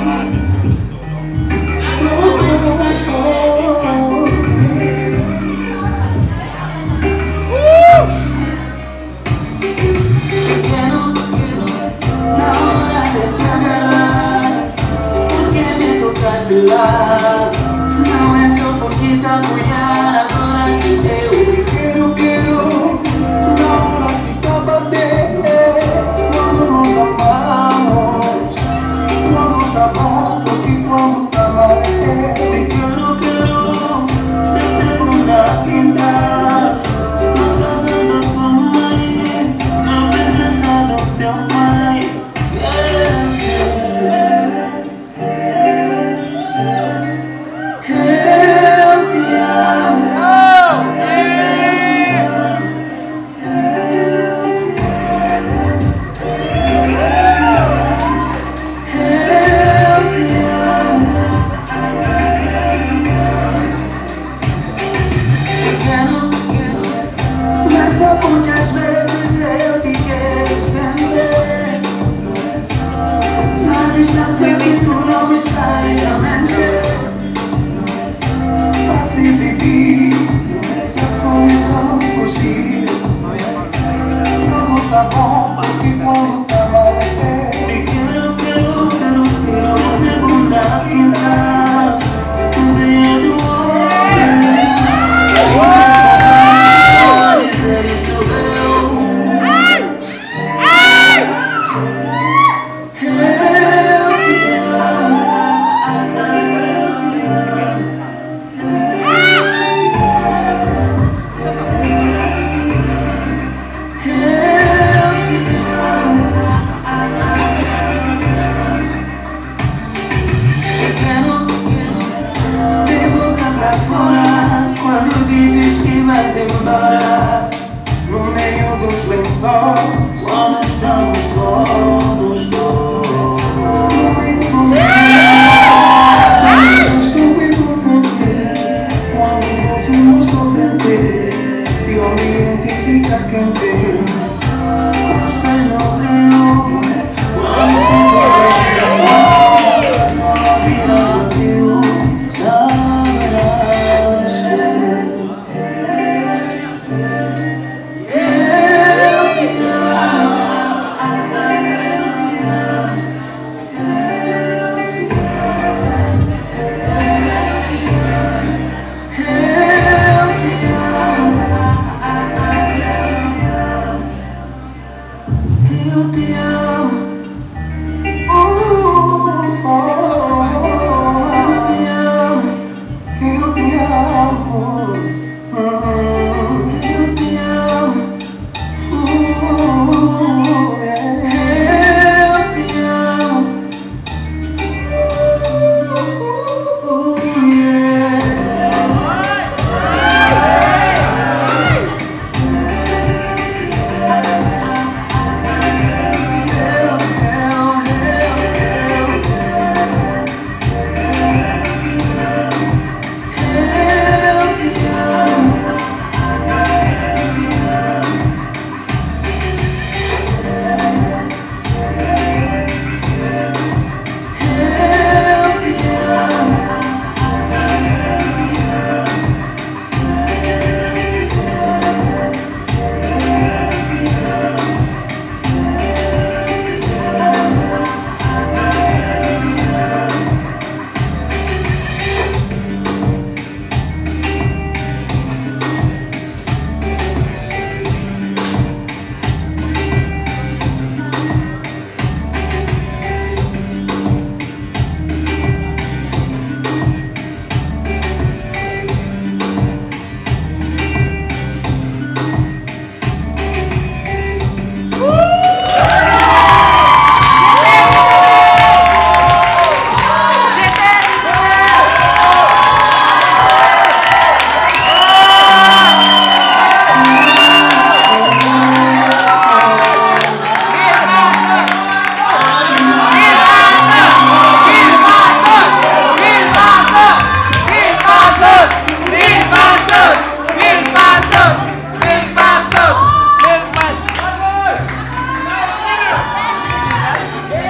Não é só porque tá mulher agora que eu quero. Na hora que tá bater, quando nos amamos, quando tá bom, porque quando tá mal te quero de segunda a quinta, na casa da tua mãe, na presença do teu pai. Só porque às vezes eu te quero sempre. Na distância que tu não me sai, jamais.